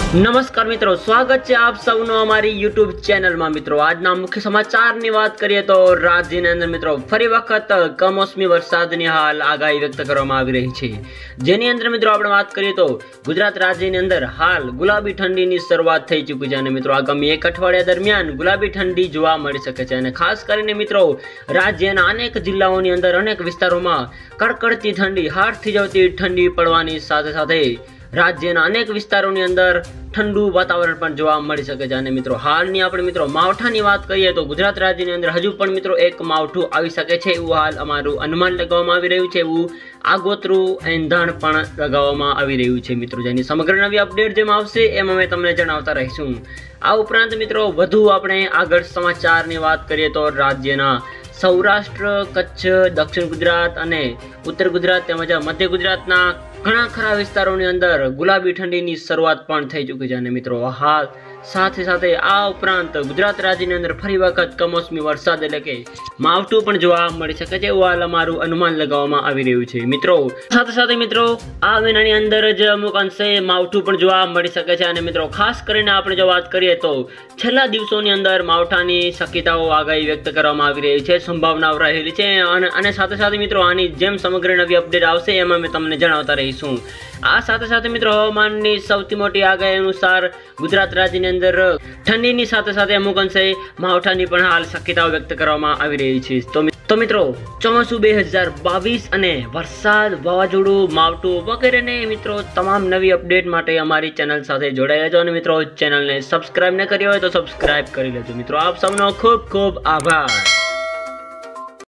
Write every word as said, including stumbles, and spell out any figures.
नमस्कार मित्रों, स्वागत है आप सबनो हमारी यूट्यूब चैनल में। मित्रों आज मुख्य समाचार की बात करिए तो राज्य ने अंदर मित्रों फरी वखत कमोसमी वरसादनी हाल आगाही व्यक्त करवामां आवी रही छे। जेनी अंदर मित्रों आपणे बात करिए तो गुजरात राज्य ની અંદર हाल गुलाबी ठंडी शरूआत थई चूकी है। मित्रों आगामी एक अठवाडिया दरमियान गुलाबी ठंडी जोवा मळी शके छे अने खास करीने मित्रों राज्यना अनेक जिल्लाओनी अंदर अनेक विस्तारोमां कड़कड़ती ठंडी हाथ थी जवती ठंडी पड़वानी साथे साथे राज्यना अनेक विस्तारोनी अंदर ठंडू वातावरण पण जोवा मळी शके छे। मित्रों हालनी आपणे मित्रों मावठानी वात करीए तो गुजरात राज्यनी अंदर हजू पण मित्रों एक मावठुं आवी शके छे एवुं हाल अमारुं अनुमान लगाववामां आवी रह्युं छे। एवुं आगोतरू एंधाण पण लगाववामां आवी रह्युं छे। मित्रों जेनी समग्र नवी अपडेट जेम आवशे एम अमे तमने जणावता रहीशुं। आ उपरांत मित्रों वधु आपणे आगळ समाचारनी वात करीए तो राज्यना सौराष्ट्र, कच्छ, दक्षिण गुजरात अने उत्तर गुजरात तेमज मध्य गुजरातना घणा खरा विस्तारोनी अंदर गुलाबी ठंडीनी शरूआत पण थई चूकी छे। मित्रों हाल साथे साथे आ उपरांत गुजरात राज्यनी अंदर फरी वखत कमोसमी वरसाद एटले के मावठुं पण जोवा मळी शके छे एवुं हाल अमारुं अनुमान लगाववामां आवी रह्युं छे। मित्रों साथे साथे मित्रों आ महीनानी अंदर ज अमुक अंशे मावठुं पण जोवा मळी शके छे अने मित्रों खास करीने आपणे जो वात करीए तो छेल्ला दिवसोनी अंदर मावठानी शक्यताओ आगाही व्यक्त करवामां आवी रही छे, संभावनाओ रहेली छे अने साथे साथे मित्रों आनी जेम समग्र नवी अपडेट आवशे एम अमे तमने जणावता रहीशुं। आ साथे साथे मित्रों हवामाननी सौथी मोटी आगाही अनुसार गुजरात राज्यनी अंदर ठंडीनी साथे साथे अमुक अंशे मावठानी पण हाल शक्यताओ व्यक्त करवामां आवी रही छे। तो तो मित्रों ચોમાસું બે હજાર બાવીસ અને વરસાદ, વાવાઝોડું, માવઠું વગેરેને मित्रों तमाम नवी अपडेट माटे अमारी चैनल साथे जोड़ाई रहेजो अने मित्रों चैनल ने सब्सक्राइब न करी होय तो सब्सक्राइब करी लेजो। मित्रों आप सबनो खूब खूब आभार।